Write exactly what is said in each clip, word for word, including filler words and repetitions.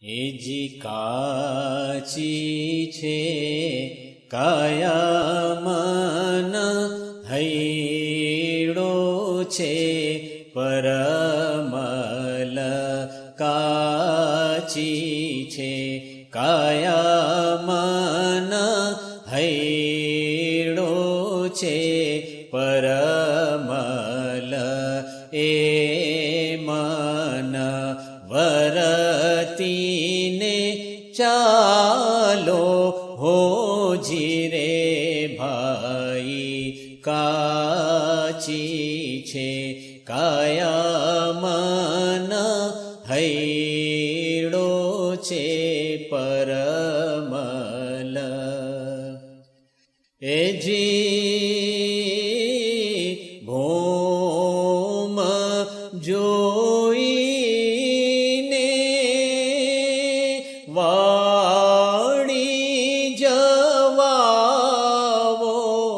એજી કાચી છે કાયા મન હૈડો છે પરમલ કાચી છે કાયા મન હૈડો છે પરમલ એ મન વરતીને ચાલો હોજી રે ભાઈ કાચી છે કાયા મન હૈડો છે પરમલ એજી ભોમ જોઈને વાળી જવાવો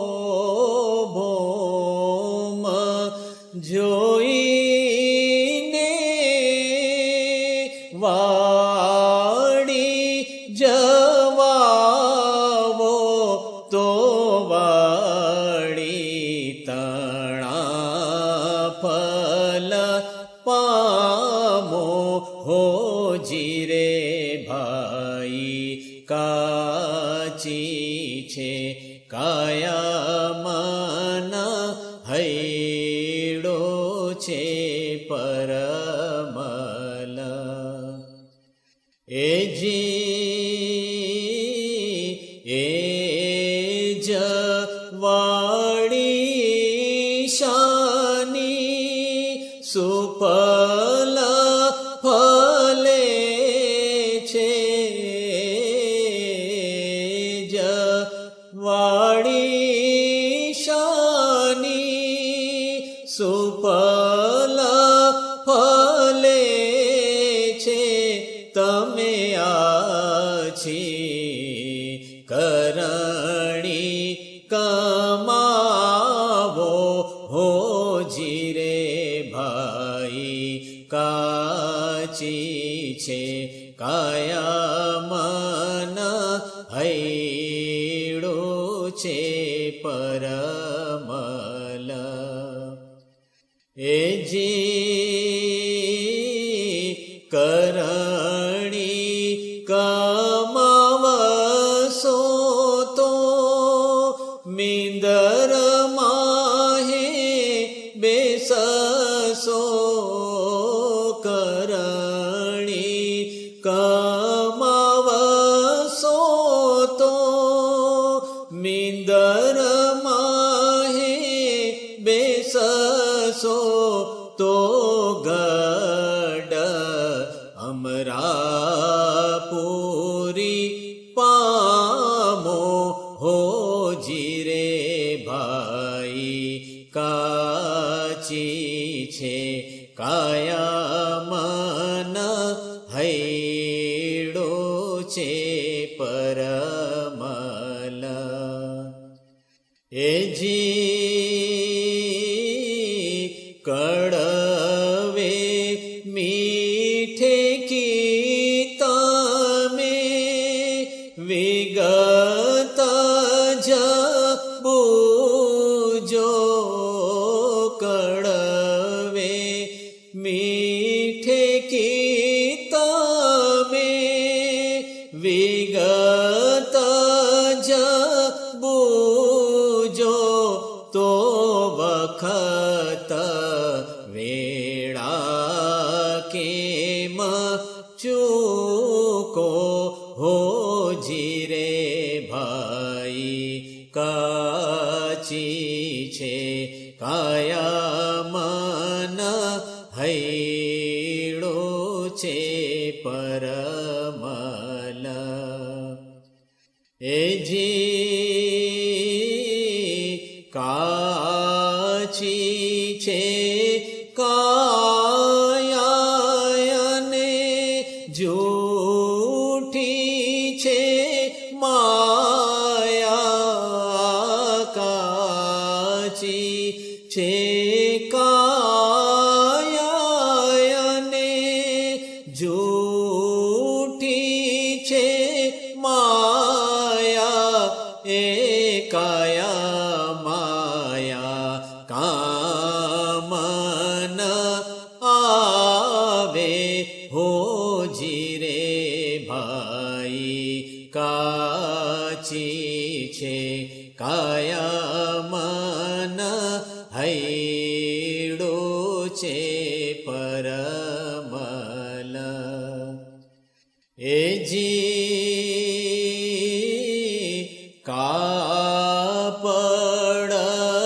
ભોમ જોઈને વાળી જવાવો તો વાળી તણા ફલ પામો હોજી રે ભાઈ કાચી છે કાયા મન હૈડો છે પરમલ એજી એ જ વાળી શાની સુફલ ફલે છે જ વાળી શાની સુફલ ફલે છે તમે આછી કરણી કમાવો હોજી રે ભાઈ કાચી છે કાયા મન હૈડો છે પરમલ એજી કરણી કમાવશો તો મિંદર માહે બેસશો કરણી કમાવશો તો મિંદર માહે બેસશો તો ગડ અમરાપુરી પામો હોજી રે ભાઈ કાચી છે કાયા મન હૈડો છે પરમલ એજી કડવે મીઠે કી તમે વિગત જ બુજો કડવે મીઠે કી તમે વિગત જ બુજો તો વખત વેળા કેમ ચૂકો હોજી રે ભાઈ કાચી છે કાયા મન હૈડો છે પરમલ એજી કાચી છે કાયાને જૂઠી છે માયા કાચી છે કાયાને જૂઠી એજી કાપડ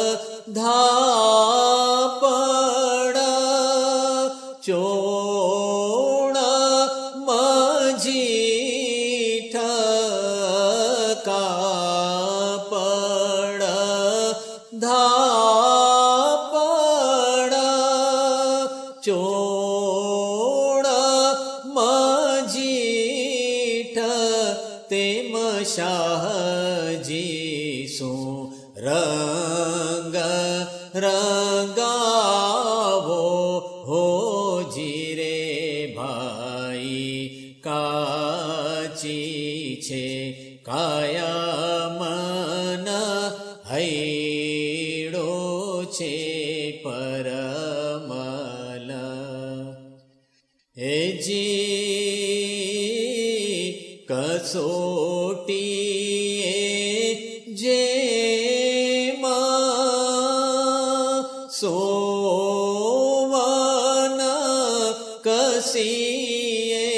ધાપડ ચોણ મજીઠ કાપડ ધાપડ ચોણ મજીઠ તેમ શાહજી શું રંગ રંગાવો હોજી રે ભાઈ કાચી છે કાયા મન હૈડો છે પરમલ એજી કસોટીએ જેમાં સોવન કસીએ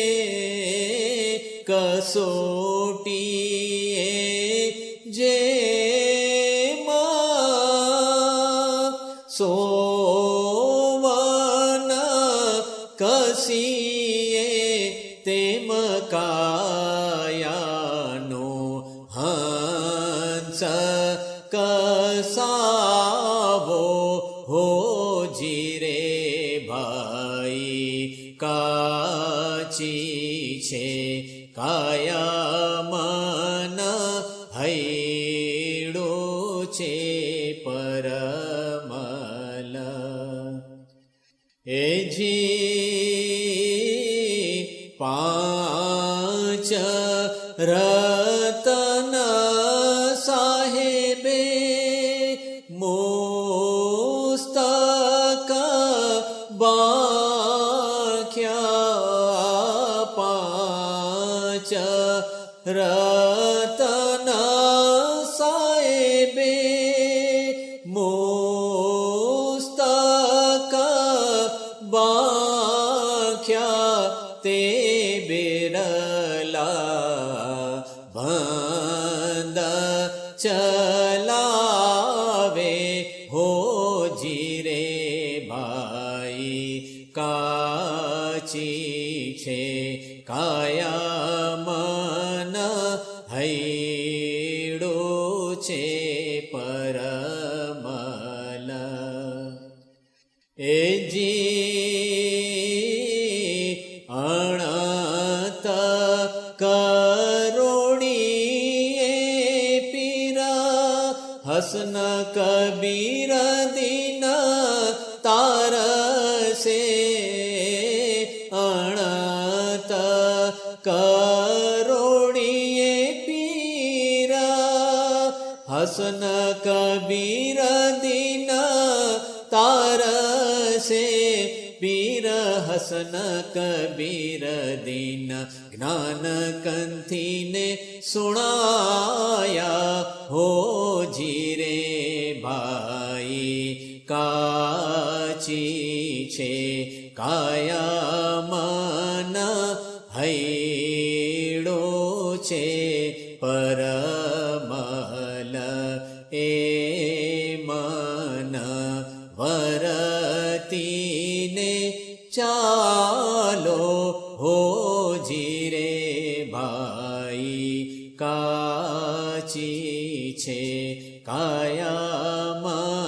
કસોટીએ જેમાં સોવન કસીએ તેમ કાયાનો હંસ કસાવો હોજી રે ભાઈ કાચી છે કાયા મન હૈડો છે પરમલ એજી પાંચ રતન સાહેબે મુસ્તક બાખ્યા પાંચ રતન સાહેબે મુસ્તક બાખ્યા તે બેરલા બંદ ચલાવે હોજી રે ભાઈ કાચી છે કાયા મન હૈડો છે પરમલ એજી અણત કરોડીએ પીરા હસન કબીર દિન તારસે અણત કરોડીએ પીરા હસન કબીર દિન તારસે પીર હસન કબીર દિન જ્ઞાન કંથીને સુણાયા હોજી રે ભાઈ કાચી છે કાયા મન હૈડો છે પરમલ એ મન વરતીને ચાલો હોજી રે ભાઈ કાચી છે કાયા